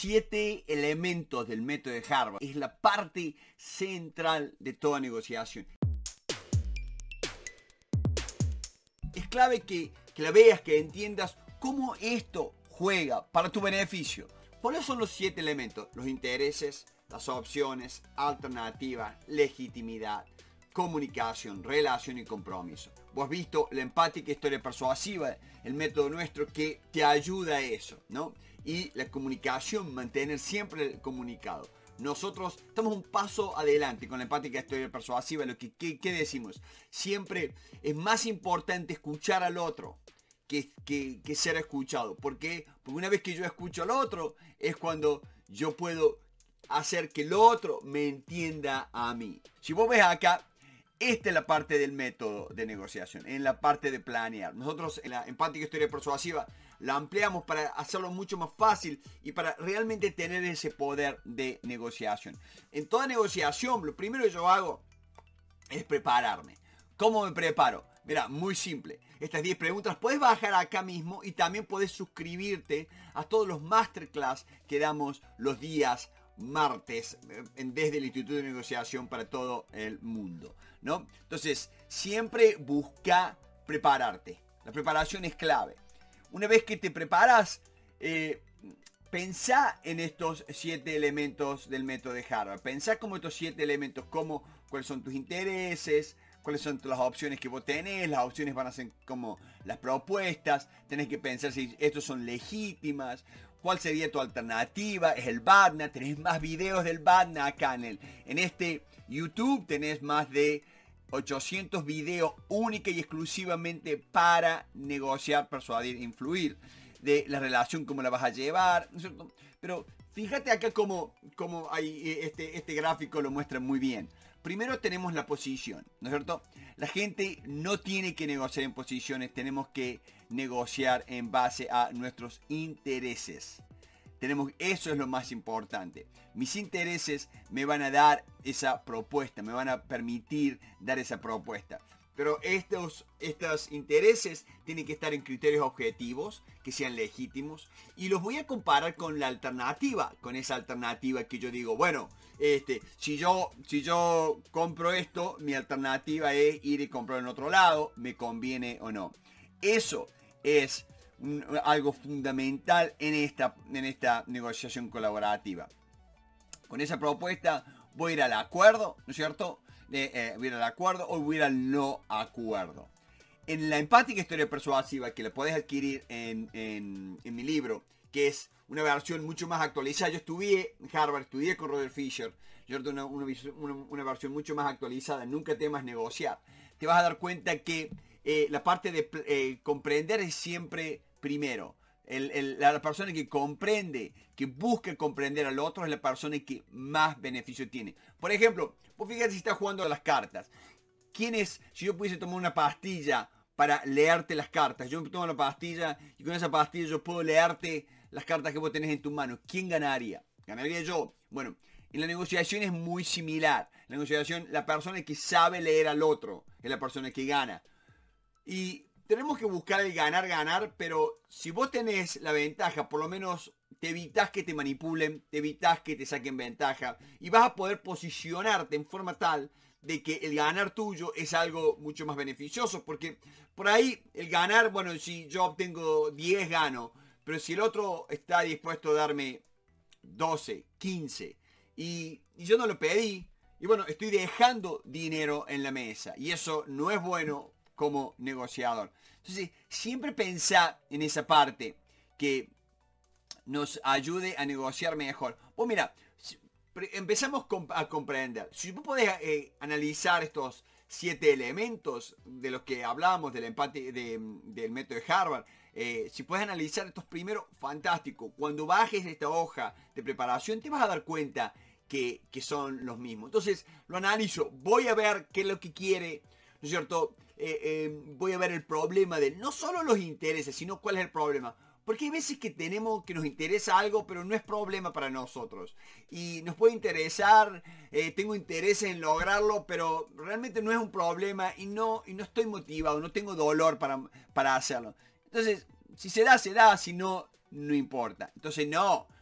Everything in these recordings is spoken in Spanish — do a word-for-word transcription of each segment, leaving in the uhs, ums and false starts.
siete elementos del método de Harvard. Es la parte central de toda negociación. Es clave que, que la veas, que entiendas cómo esto juega para tu beneficio. ¿Cuáles son los siete elementos? Los intereses, las opciones, alternativas, legitimidad, comunicación, relación y compromiso. Vos has visto la empática historia persuasiva, el método nuestro que te ayuda a eso, ¿no? Y la comunicación, mantener siempre el comunicado. Nosotros estamos un paso adelante con la empática historia persuasiva. Lo que, que, que decimos, siempre es más importante escuchar al otro que, que, que ser escuchado. ¿Por qué? Porque una vez que yo escucho al otro es cuando yo puedo hacer que el otro me entienda a mí. Si vos ves acá, esta es la parte del método de negociación, en la parte de planear. Nosotros en la empática historia persuasiva la ampliamos para hacerlo mucho más fácil y para realmente tener ese poder de negociación. En toda negociación, lo primero que yo hago es prepararme. ¿Cómo me preparo? Mira, muy simple. Estas diez preguntas puedes bajar acá mismo y también puedes suscribirte a todos los masterclass que damos los días martes desde el Instituto de Negociación para todo el mundo, ¿no? Entonces, siempre busca prepararte. La preparación es clave. Una vez que te preparas, eh, pensá en estos siete elementos del método de Harvard. Pensá como estos siete elementos, como cuáles son tus intereses, cuáles son las opciones que vos tenés. Las opciones van a ser como las propuestas. Tenés que pensar si estos son legítimas. ¿Cuál sería tu alternativa? Es el BATNA. Tenés más videos del BATNA acá en, el, en este YouTube. Tenés más de ochocientos videos única y exclusivamente para negociar, persuadir, influir. De la relación, cómo la vas a llevar, ¿no es cierto? Pero fíjate acá cómo, cómo hay, este, este gráfico lo muestra muy bien. Primero tenemos la posición, ¿no es cierto? La gente no tiene que negociar en posiciones, tenemos que negociar en base a nuestros intereses. Tenemos, eso es lo más importante. Mis intereses me van a dar esa propuesta, me van a permitir dar esa propuesta. Pero estos, estos intereses tienen que estar en criterios objetivos, que sean legítimos. Y los voy a comparar con la alternativa, con esa alternativa que yo digo, bueno, este, si yo, si yo compro esto, mi alternativa es ir y comprar en otro lado, me conviene o no. Eso es un, algo fundamental en esta, en esta negociación colaborativa. Con esa propuesta voy a ir al acuerdo, ¿no es cierto? Eh, eh, voy a ir al acuerdo o voy a ir al no acuerdo. En la empática historia persuasiva, que la podés adquirir en, en, en mi libro, que es una versión mucho más actualizada. Yo estudié en Harvard, estudié con Robert Fisher, yo una, una, una, una versión mucho más actualizada, nunca temas negociar. Te vas a dar cuenta que eh, la parte de eh, comprender es siempre primero. El, el, la persona que comprende, que busca comprender al otro, es la persona que más beneficio tiene. Por ejemplo, vos fíjate si estás jugando a las cartas. ¿Quién es, si yo pudiese tomar una pastilla para leerte las cartas? Yo tomo la pastilla y con esa pastilla yo puedo leerte las cartas que vos tenés en tus manos. ¿Quién ganaría? ¿Ganaría yo? Bueno, en la negociación es muy similar. En la negociación, la persona que sabe leer al otro es la persona que gana. Y tenemos que buscar el ganar, ganar, pero si vos tenés la ventaja, por lo menos te evitás que te manipulen, te evitás que te saquen ventaja y vas a poder posicionarte en forma tal de que el ganar tuyo es algo mucho más beneficioso, porque por ahí el ganar, bueno, si yo obtengo diez gano, pero si el otro está dispuesto a darme doce, quince y, y yo no lo pedí, y bueno, estoy dejando dinero en la mesa y eso no es bueno como negociador. Entonces, siempre pensá en esa parte que nos ayude a negociar mejor. Pues mira, empezamos a comprender. Si vos podés eh, analizar estos siete elementos de los que hablamos, del empate, de, del método de Harvard, eh, si puedes analizar estos primeros, fantástico. Cuando bajes esta hoja de preparación, te vas a dar cuenta que, que son los mismos. Entonces, lo analizo. Voy a ver qué es lo que quiere, ¿no es cierto? Eh, eh, voy a ver el problema de no solo los intereses, sino cuál es el problema. Porque hay veces que tenemos que nos interesa algo, pero no es problema para nosotros. Y nos puede interesar, eh, tengo interés en lograrlo, pero realmente no es un problema y no, y no estoy motivado, no tengo dolor para, para hacerlo. Entonces, si se da, se da, si no, no importa. Entonces, no,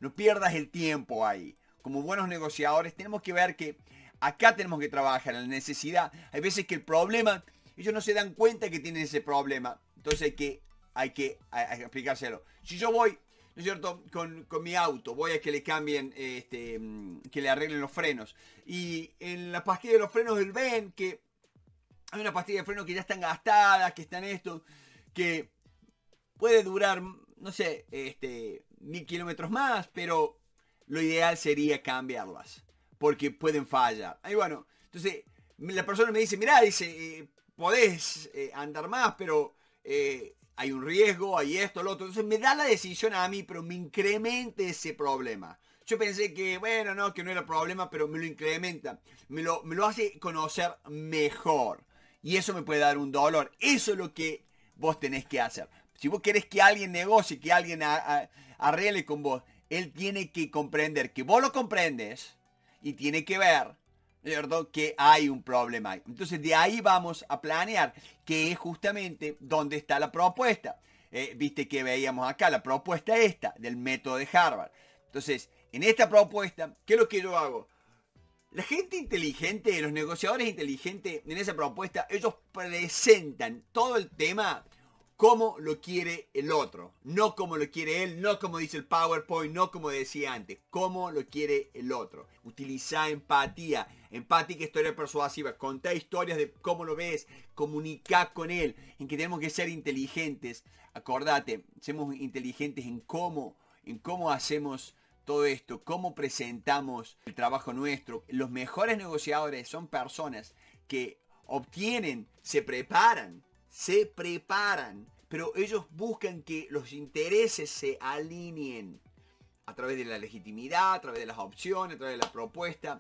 no pierdas el tiempo ahí. Como buenos negociadores tenemos que ver que acá tenemos que trabajar en la necesidad. Hay veces que el problema, ellos no se dan cuenta que tienen ese problema. Entonces hay que, hay que hay, hay que explicárselo. Si yo voy, ¿no es cierto?, con, con mi auto, voy a que le cambien, este, que le arreglen los frenos. Y en la pastilla de los frenos él ven que hay una pastilla de freno que ya están gastadas, que están esto, que puede durar, no sé, este, mil kilómetros más, pero lo ideal sería cambiarlas, porque pueden fallar. Ahí bueno, entonces la persona me dice, mirá, dice, eh, podés eh, andar más, pero eh, hay un riesgo, hay esto, lo otro. Entonces me da la decisión a mí, pero me incrementa ese problema. Yo pensé que, bueno, no, que no era problema, pero me lo incrementa. Me lo, me lo hace conocer mejor. Y eso me puede dar un dolor. Eso es lo que vos tenés que hacer. Si vos querés que alguien negocie, que alguien a, a, arregle con vos, él tiene que comprender que vos lo comprendes y tiene que ver, ¿cierto?, que hay un problema ahí. Entonces de ahí vamos a planear, que es justamente donde está la propuesta. Eh, Viste que veíamos acá, la propuesta esta del método de Harvard. Entonces, en esta propuesta, ¿qué es lo que yo hago? La gente inteligente, los negociadores inteligentes, en esa propuesta, ellos presentan todo el tema como lo quiere el otro. No como lo quiere él, no como dice el PowerPoint, no como decía antes. Como lo quiere el otro. Utiliza empatía, empática, historia persuasiva. Contá historias de cómo lo ves, comunicá con él. En que tenemos que ser inteligentes. Acordate, somos inteligentes en cómo, en cómo hacemos todo esto, cómo presentamos el trabajo nuestro. Los mejores negociadores son personas que obtienen, se preparan, se preparan, pero ellos buscan que los intereses se alineen a través de la legitimidad, a través de las opciones, a través de la propuesta.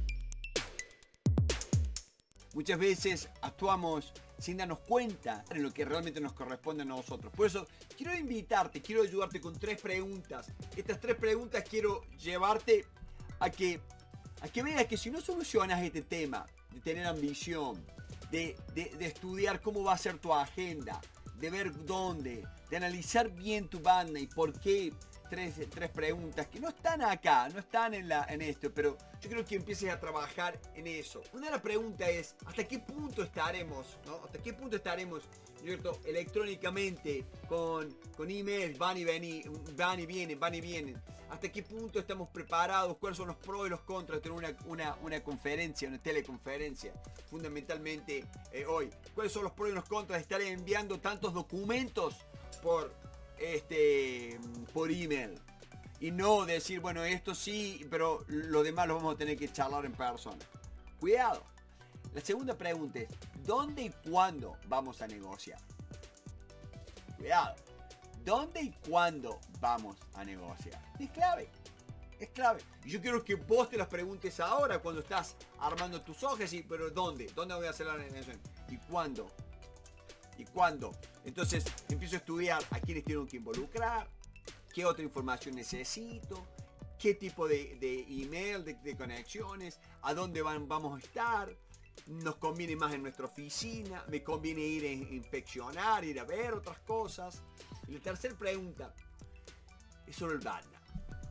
Muchas veces actuamos sin darnos cuenta de lo que realmente nos corresponde a nosotros. Por eso quiero invitarte, quiero ayudarte con tres preguntas. Estas tres preguntas quiero llevarte a que, a que veas que si no solucionas este tema de tener ambición, de, de, de estudiar cómo va a ser tu agenda, de ver dónde, de analizar bien tu banda y por qué, tres, tres preguntas que no están acá, no están en, la, en esto, pero yo creo que empieces a trabajar en eso. Una de las preguntas es, ¿hasta qué punto estaremos, ¿no? ¿Hasta qué punto estaremos, ¿cierto?, electrónicamente, con, con emails, van y, vení, van y vienen, van y vienen? ¿Hasta qué punto estamos preparados? ¿Cuáles son los pros y los contras de tener una, una, una conferencia, una teleconferencia? Fundamentalmente eh, hoy. ¿Cuáles son los pros y los contras de estar enviando tantos documentos por, este, por email? Y no decir, bueno, esto sí, pero lo demás lo vamos a tener que charlar en persona. Cuidado. La segunda pregunta es, ¿dónde y cuándo vamos a negociar? Cuidado. ¿Dónde y cuándo vamos a negociar? Es clave. Es clave. Y yo quiero que vos te las preguntes ahora cuando estás armando tus hojas. Y, pero ¿dónde? ¿Dónde voy a hacer la negociación? ¿Y cuándo? ¿Y cuándo? Entonces empiezo a estudiar a quiénes tengo que involucrar, qué otra información necesito, qué tipo de, de email, de, de conexiones, a dónde van, vamos a estar, nos conviene más en nuestra oficina, me conviene ir a inspeccionar, ir a ver otras cosas. Y la tercera pregunta es sobre el BANA.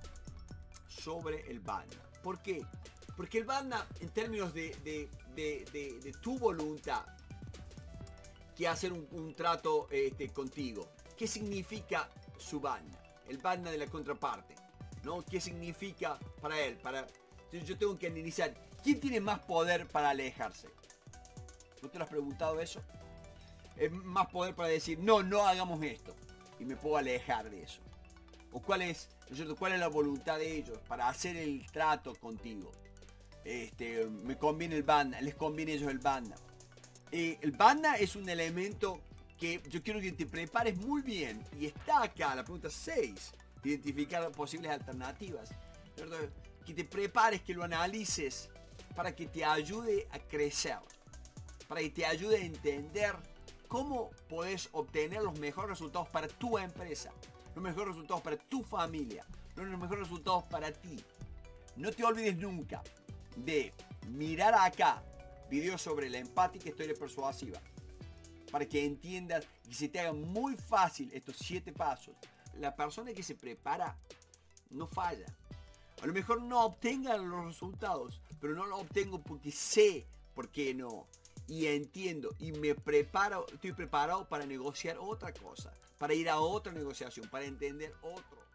Sobre el BANA. ¿Por qué? Porque el BANA, en términos de, de, de, de, de tu voluntad, que hacer un, un trato este, contigo. ¿Qué significa su BANA? El BANA de la contraparte, ¿no? ¿Qué significa para él? Para, yo tengo que analizar, ¿quién tiene más poder para alejarse? ¿No te lo has preguntado eso? ¿Es más poder para decir, no, no hagamos esto? Y me puedo alejar de eso. ¿O cuál es, ¿no es cierto? ¿Cuál es la voluntad de ellos para hacer el trato contigo? Este, me conviene el BANA, les conviene a ellos el BANA. Eh, el BANA es un elemento que yo quiero que te prepares muy bien. Y está acá, la pregunta seis. Identificar posibles alternativas. ¿Cierto? Que te prepares, que lo analices para que te ayude a crecer. Para que te ayude a entender cómo podés obtener los mejores resultados para tu empresa. Los mejores resultados para tu familia. Los mejores resultados para ti. No te olvides nunca de mirar acá videos sobre la empática historia persuasiva, para que entiendas y se te haga muy fácil estos siete pasos. La persona que se prepara no falla. A lo mejor no obtenga los resultados, pero no lo obtengo porque sé por qué no. Y entiendo y me preparo, estoy preparado para negociar otra cosa, para ir a otra negociación, para entender otro.